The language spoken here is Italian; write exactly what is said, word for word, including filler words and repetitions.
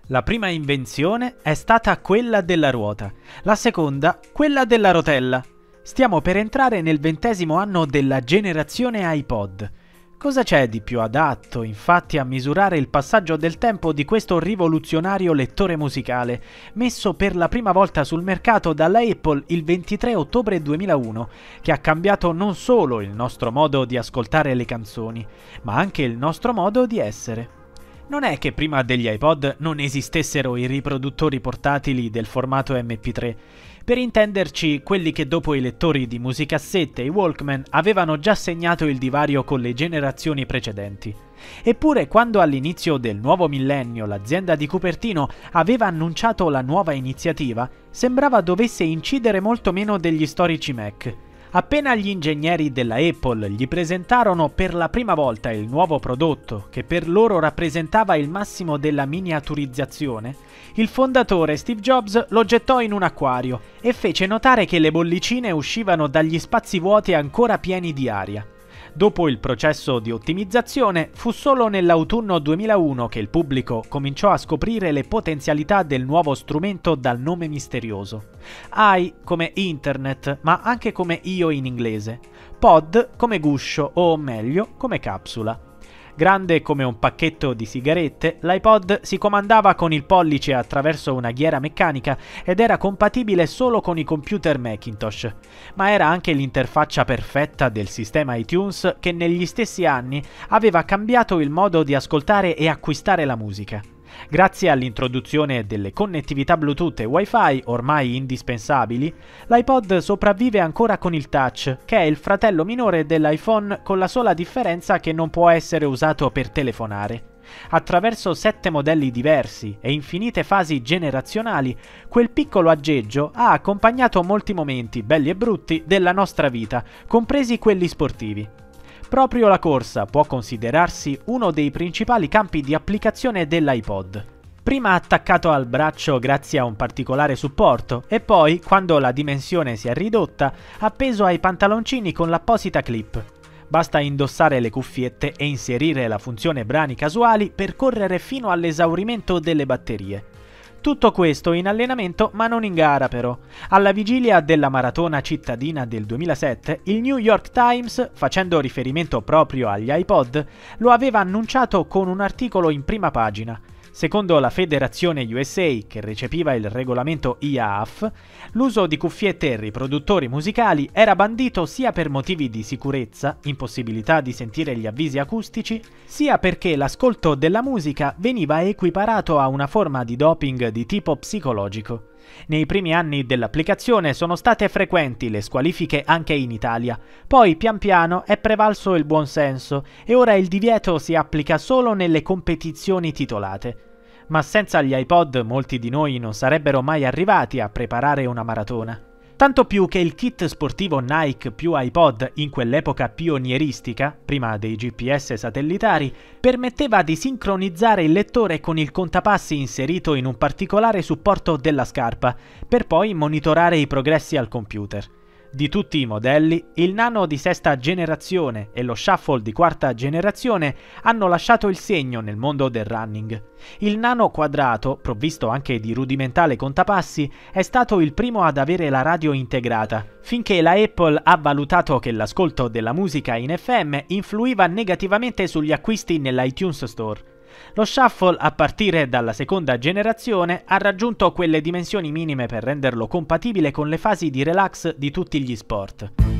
La prima invenzione è stata quella della ruota, la seconda quella della rotella. Stiamo per entrare nel ventesimo anno della generazione iPod. Cosa c'è di più adatto, infatti, a misurare il passaggio del tempo di questo rivoluzionario lettore musicale, messo per la prima volta sul mercato dalla Apple il ventitré ottobre duemilauno, che ha cambiato non solo il nostro modo di ascoltare le canzoni, ma anche il nostro modo di essere. Non è che prima degli iPod non esistessero i riproduttori portatili del formato emme pi tre. Per intenderci, quelli che dopo i lettori di musicassette e i Walkman avevano già segnato il divario con le generazioni precedenti. Eppure, quando all'inizio del nuovo millennio l'azienda di Cupertino aveva annunciato la nuova iniziativa, sembrava dovesse incidere molto meno degli storici Mac. Appena gli ingegneri della Apple gli presentarono per la prima volta il nuovo prodotto, che per loro rappresentava il massimo della miniaturizzazione, il fondatore Steve Jobs lo gettò in un acquario e fece notare che le bollicine uscivano dagli spazi vuoti ancora pieni di aria. Dopo il processo di ottimizzazione, fu solo nell'autunno duemilauno che il pubblico cominciò a scoprire le potenzialità del nuovo strumento dal nome misterioso. I come internet, ma anche come io in inglese. Pod come guscio o meglio come capsula. Grande come un pacchetto di sigarette, l'iPod si comandava con il pollice attraverso una ghiera meccanica ed era compatibile solo con i computer Macintosh, ma era anche l'interfaccia perfetta del sistema iTunes che negli stessi anni aveva cambiato il modo di ascoltare e acquistare la musica. Grazie all'introduzione delle connettività Bluetooth e Wi-Fi ormai indispensabili, l'iPod sopravvive ancora con il Touch, che è il fratello minore dell'iPhone con la sola differenza che non può essere usato per telefonare. Attraverso sette modelli diversi e infinite fasi generazionali, quel piccolo aggeggio ha accompagnato molti momenti, belli e brutti, della nostra vita, compresi quelli sportivi. Proprio la corsa può considerarsi uno dei principali campi di applicazione dell'iPod. Prima attaccato al braccio grazie a un particolare supporto e poi, quando la dimensione si è ridotta, appeso ai pantaloncini con l'apposita clip. Basta indossare le cuffiette e inserire la funzione brani casuali per correre fino all'esaurimento delle batterie. Tutto questo in allenamento ma non in gara però. Alla vigilia della maratona cittadina del duemilasette, il New York Times, facendo riferimento proprio agli iPod, lo aveva annunciato con un articolo in prima pagina. Secondo la Federazione U S A, che recepiva il regolamento I A F, l'uso di cuffiette e riproduttori musicali era bandito sia per motivi di sicurezza, impossibilità di sentire gli avvisi acustici, sia perché l'ascolto della musica veniva equiparato a una forma di doping di tipo psicologico. Nei primi anni dell'applicazione sono state frequenti le squalifiche anche in Italia, poi pian piano è prevalso il buonsenso e ora il divieto si applica solo nelle competizioni titolate. Ma senza gli iPod molti di noi non sarebbero mai arrivati a preparare una maratona. Tanto più che il kit sportivo Nike più iPod in quell'epoca pionieristica, prima dei G P S satellitari, permetteva di sincronizzare il lettore con il contapassi inserito in un particolare supporto della scarpa, per poi monitorare i progressi al computer. Di tutti i modelli, il Nano di sesta generazione e lo Shuffle di quarta generazione hanno lasciato il segno nel mondo del running. Il Nano quadrato, provvisto anche di rudimentale contapassi, è stato il primo ad avere la radio integrata, finché la Apple ha valutato che l'ascolto della musica in F M influiva negativamente sugli acquisti nell'iTunes Store. Lo Shuffle, a partire dalla seconda generazione, ha raggiunto quelle dimensioni minime per renderlo compatibile con le fasi di relax di tutti gli sport.